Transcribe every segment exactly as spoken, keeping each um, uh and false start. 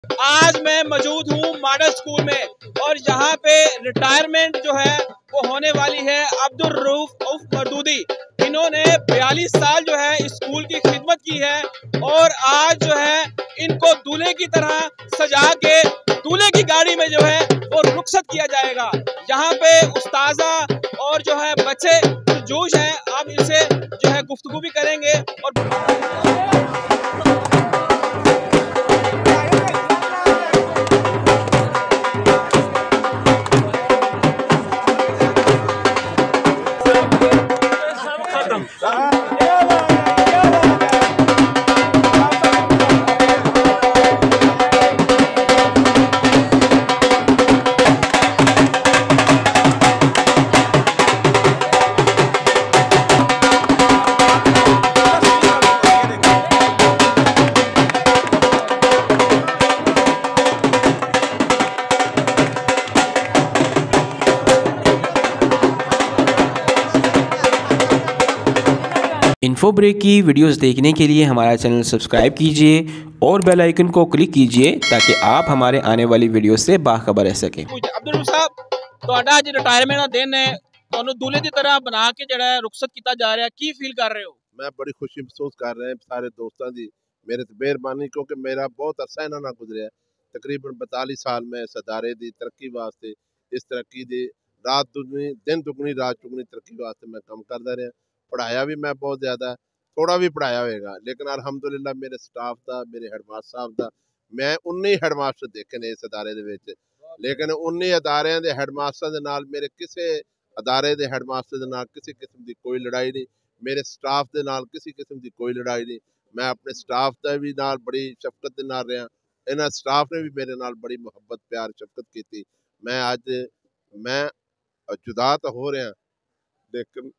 आज मैं मौजूद हूँ मॉडल स्कूल में और यहाँ पे रिटायरमेंट जो है वो होने वाली है अब्दुल रऊफ उर्फ मदूदी। इन्होंने बयालीस साल जो है इस स्कूल की खिदमत की है और आज जो है इनको दूल्हे की तरह सजा के दूल्हे की गाड़ी में जो है वो रुखसत किया जाएगा। यहाँ पे उस्ताजा और जो है बच्चे जोश है, आप इनसे जो है गुफ्तगू भी करेंगे। और इन्फो ब्रेक की वीडियोस देखने के लिए हमारा चैनल सब्सक्राइब कीजिए और बेल आइकन को क्लिक कीजिए ताकि आप हमारे आने वाली वीडियो से बाखबर रह सकें। अब्दुल रऊफ साहब, ਤੁਹਾਡਾ ਅੱਜ ਰਿਟਾਇਰਮੈਂਟ ਦਾ ਦਿਨ ਹੈ, ਤੁਹਾਨੂੰ दूल्हे की तरह बना के ਜਿਹੜਾ रुखसत किया जा रहा है, की फील कर रहे हो? मैं बड़ी खुशी महसूस कर रहे हैं सारे दोस्तों की मेरे ते मेहरबानी, क्योंकि मेरा बहुत अरसा इन्होंने ना गुजरिया। तकरीबन बताली साल में इस अदारे की तरक्की वास्ते, इस तरक्की की रात दुगनी दिन दुगनी रात चुगनी तरक्की वास्ते मैं काम करता रहा। पढ़ाया भी मैं बहुत ज़्यादा, थोड़ा भी पढ़ाया होएगा, लेकिन अलहमदुलिल्लाह मेरे स्टाफ का, मेरे हेडमास्टर साहब का, मैं उन्नी हेडमास्टर देखे ने इस अदारे दे विच, लेकिन उन्नी अदारे के हेडमास्टर दे नाल मेरे किसी अदारे के हेडमास्टर दे नाल किसी किस्म की कोई लड़ाई नहीं, मेरे स्टाफ के नाल किसी किस्म की कोई लड़ाई नहीं। मैं अपने स्टाफ का भी नाल बड़ी शफकत के नाल रहा, इन्हां स्टाफ ने भी मेरे नाल बड़ी मुहब्बत प्यार शफकत की। मैं अज मैं जुदा तो हो रहा, लेकिन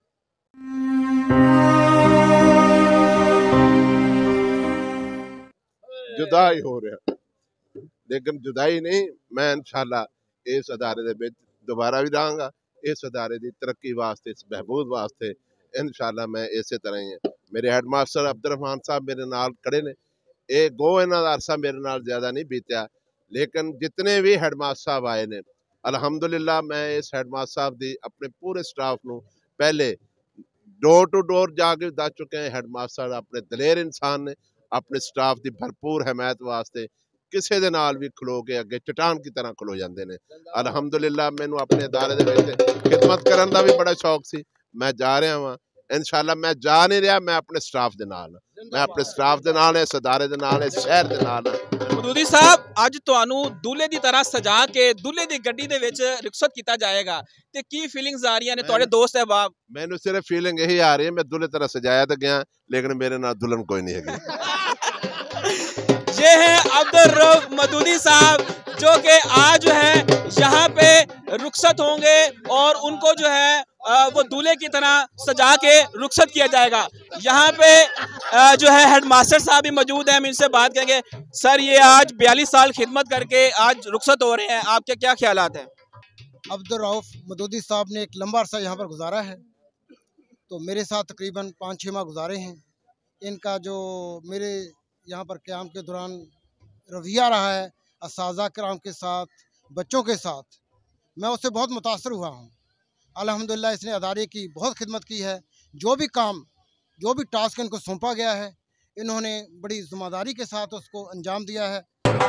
जुदा ही हो रहा, लेकिन जुदाई नहीं। मैं इंशाल्लाह इस अदारे दे विच दोबारा भी रहांगा, इस अदारे की तरक्की वास्ते, इस बहबूद वास्ते इंशाल्लाह मैं इस तरह ही है। मेरे हेडमास्टर अब्दुल रहमान साहब मेरे नाल खड़े ने, ये गो इन्हां दा अरसा मेरे नाल ज़्यादा नहीं बीत्या, लेकिन जितने भी हेडमास्टर साहब आए ने अलहमदुलिल्लाह मैं इस हेडमास्टर साहब की अपने पूरे स्टाफ को पहले डोर टू डोर जाके दस चुके हैं। हेडमास्टर अपने दलेर इंसान ने, अपने स्टाफ की भरपूर हमायत वास्ते किसी दे नाल भी खलो के अगे चट्टान की तरह खलो जाते हैं। अलहमदुलिल्लाह मैनू अपने अदारे दे विच खिदमत करने का भी बड़ा शौक सी। मैं जा रहा वहाँ इंशाल्लाह, मैं जा नहीं रहा, मैं अपने स्टाफ के नाल, मैं अपने स्टाफ के नाल, इस अदारे के नाल, इस शहर के नाल। मदूदी साहब, अज तुहानू दूल्हे की तरह सजा के दूल्हे की गड्डी दे विच रुखसत किया जाएगा, ते की फीलिंग्स आ रही ने तुहाडे दोस्त अहबाब? मैनू सिर्फ फीलिंग यही आ रही है, मैं दूल्हे तरह सजाया तो गया, लेकिन मेरे नाल दुल्हन कोई नहीं है। ये है अब्दुल रऊफ मदूदी साहब, जो कि आज जो है यहाँ पे रुखसत होंगे और उनको जो है वो दूल्हे की तरह सजा के रुखसत किया जाएगा। यहाँ पे जो है हेडमास्टर साहब भी मौजूद हैं, हम इनसे बात करेंगे। सर, ये आज बयालीस साल खिदमत करके आज रुखसत हो रहे हैं, आपके क्या ख्यालात हैं? अब्दुल रऊफ मदूदी साहब ने एक लंबा अरसा यहाँ पर गुजारा है, तो मेरे साथ तकरीबन पाँच छः माह गुजारे हैं। इनका जो मेरे यहाँ पर क़याम के दौरान रवैया रहा है असातिज़ा किराम के साथ, बच्चों के साथ, मैं उससे बहुत मुतासर हुआ हूँ। अल्हम्दुलिल्लाह इसने अदारे की बहुत खिदमत की है। जो भी काम, जो भी टास्क इनको सौंपा गया है, इन्होंने बड़ी ज़िम्मेदारी के साथ उसको अंजाम दिया है।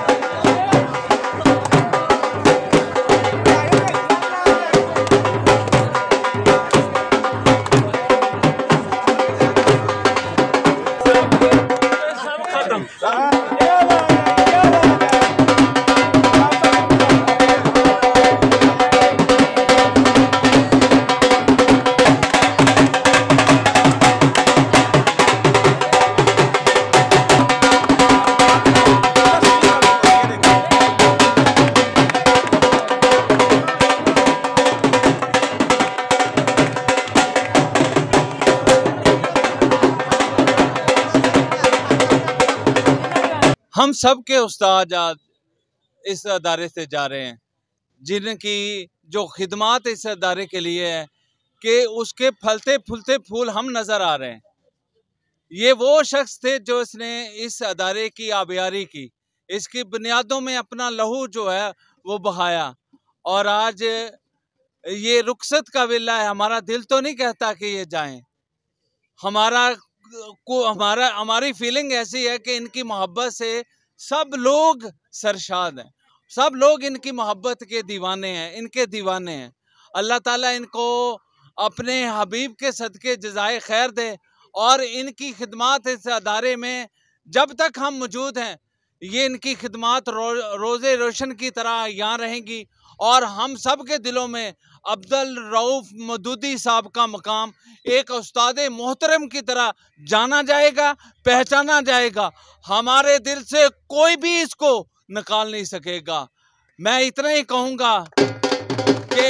हम सब के उस्ताद इस अदारे से जा रहे हैं, जिनकी जो खिदमात इस अदारे के लिए है कि उसके फलते फूलते फूल हम नज़र आ रहे हैं। ये वो शख्स थे जो इसने इस अदारे की आबियारी की, इसकी बुनियादों में अपना लहू जो है वो बहाया, और आज ये रुखसत का वेला है। हमारा दिल तो नहीं कहता कि ये जाएं, हमारा को हमारा हमारी फीलिंग ऐसी है कि इनकी मोहब्बत से सब लोग सरशाद हैं, सब लोग इनकी मोहब्बत के दीवाने हैं, इनके दीवाने हैं। अल्लाह ताला इनको अपने हबीब के सदके जज़ाए खैर दे, और इनकी खिदमात इस अदारे में जब तक हम मौजूद हैं ये इनकी खिदमात रो, रोज़े रोशन की तरह यहाँ रहेंगी, और हम सब के दिलों में अब्दुल रऊफ मदूदी साहब का मकाम एक उस्ताद मोहतरम की तरह जाना जाएगा, पहचाना जाएगा। हमारे दिल से कोई भी इसको निकाल नहीं सकेगा। मैं इतना ही कहूँगा कि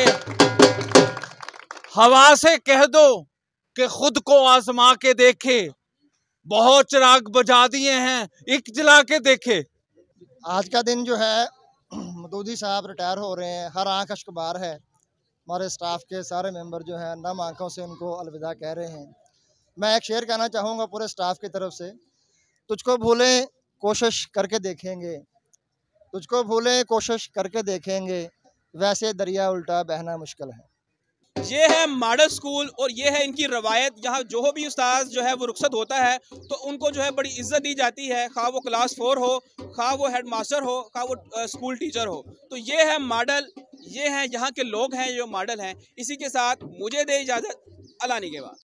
हवा से कह दो कि खुद को आजमा के देखे, बहुत चिराग बुझा दिए हैं, एक जला के देखे। आज का दिन जो है मदूदी साहब रिटायर हो रहे हैं, हर आंख अश्कबार है। हमारे स्टाफ के सारे मेंबर जो हैं नम आंखों से उनको अलविदा कह रहे हैं। मैं एक शेर कहना चाहूँगा पूरे स्टाफ की तरफ से, तुझको भूलें कोशिश करके देखेंगे, तुझको भूलें कोशिश करके देखेंगे, वैसे दरिया उल्टा बहना मुश्किल है। ये है मॉडल स्कूल और ये है इनकी रवायत। यहाँ जो भी उस्ताद जो है वो रुखसत होता है तो उनको जो है बड़ी इज्जत दी जाती है, खा वो क्लास फोर हो, खा वो हेड मास्टर हो, खा वो स्कूल टीचर हो। तो ये है मॉडल, ये हैं यहाँ के लोग हैं जो मॉडल हैं। इसी के साथ मुझे दे इजाज़त, अल्लाह के बाद।